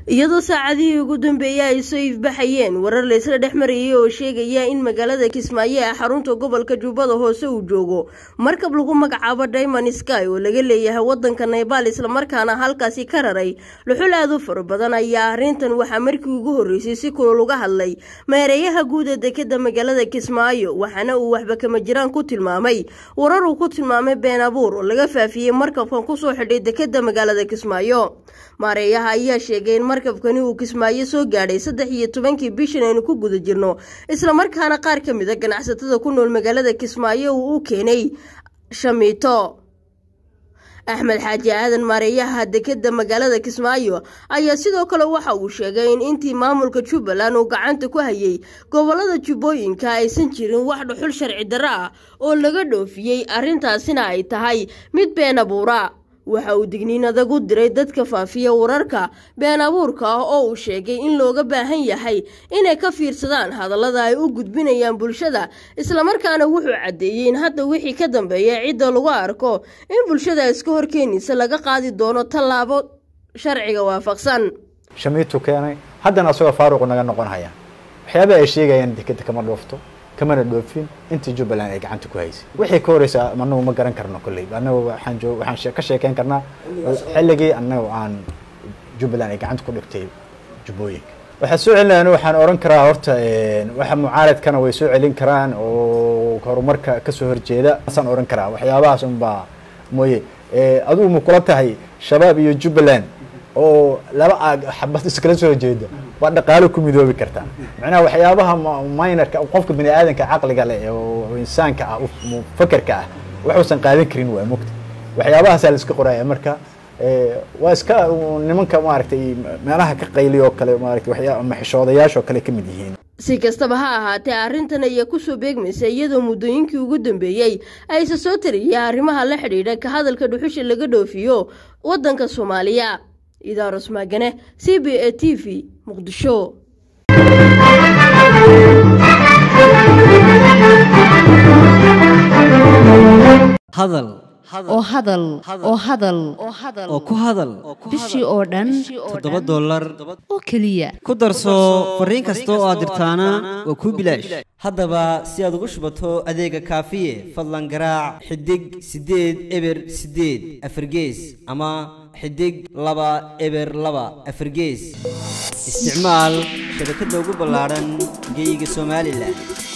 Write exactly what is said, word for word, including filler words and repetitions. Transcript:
iyadoo saacadihii ugu dambeeyay ay soo ifbaxayeen warar la isla dhexmarayay oo sheegaya in magaalada Kismaayo ee xarunta gobolka Jubbada Hoose uu joogo markab lagu magacaabo Diamond Sky oo laga leeyahay wadanka Nepal isla markaana halkaasi ka raray luxul aad u fara badan ayaa arrintan waxa markii ugu horeysay si kulul uga hadlay meereeyaha guud ee dekedda magaalada Kismaayo waxana uu waxba kama jiraan ku tilmaamay warar uu ku tilmaamay been abuur oo laga faafiyay markabkan ku soo xidhay dekedda magaalada Kismaayo maareeyaha ayaa sheegay in markabkani uu Kismaayo soo gaadhay saddex iyo tobankii bishan aynu ku guda jirno isla markaana qaar ka mid ah ganacsatada ku nool magaalada Kismaayo uu u keenay shamiito Axmed Xaaji Aadan maareeyaha dekedda magaalada Kismaayo ayaa sidoo kale waxa uu sheegay in intii maamulka Jubbaland uu gacanta ku hayay gobolada Jubbooyinka aysan jirin wax dhuxul sharci darro ah oo laga dhoofiyay arrintaasina ay tahay mid been abuura waxa uu digniin adag u diray dadka faafiya wararka been abuurka ah oo uu sheegay in looga baahan yahay inay ka fiirsadaan hadallada ay u gudbinayaan bulshada isla markaana wuxuu cadeeyay in hadda wixii ka dambeeya cidda lagu arko in bulshada iska horkeenaysa laga qaadi doono tallaabo sharciga waafaqsan shamiito keenay haddana asoo faaruq naga noqon haya waxyaabo ay sheegayaan dekedda kama dhoofto كمان الدوفين أنت جبلان إيج عن تكويس وحي كوريس منو ما قرن كرنا كلي أنا حنجو وحن كشيء كان كرنا حلقي أنا عن جبلان إيج عن تكون كتير جبويك وحسوا علنا أنه حن أورن كرا هرت وحن معارض كان ويسوع علين كران وكرومرك كسهر جيدا أصلا أورن كرا وحيابها سنبا موي أدو مقولتها هي شباب يجبلان oo laba xabad iskala soo jeeda waa dhaqaale ku midoobi kartaa macnaha waxyaabaha minorka qofka bini aadanka aqliga leh oo insaanka ah oo fakarka ah wuxuu qaadan karin waa mugti waxyaabahaas la iska qoraaya marka ee waa iska nimanka maaragtay meelaha ka qayliyo kale maaragtay waxyaabo maxishoodayaasho kale kamid yihiin si kastaba ha ahaatee arrintan ayaa ku soo beegmaysay iyadoo muddooyinkii ugu dambeeyay ay soo tariyay arrimaha la xiriira ka hadalka dhuxusha laga dhoofiyo wadanka Soomaaliya إذا رسمة جنة سي بي إيه تي في مقدشو هذل oo hadal oo hadal oo ku hadal bishii oo dhan toddoba dollar oo kaliya ku darso fariin kasta oo aad dirtaana waa ku bilaash haddaba si aad ugu shubato adeega kaafiye fadlan garaac xidig sideed eber sideed afargees ama xidig laba eber laba afargees isticmaal shabakadda ugu ballaaran geyga Soomaaliland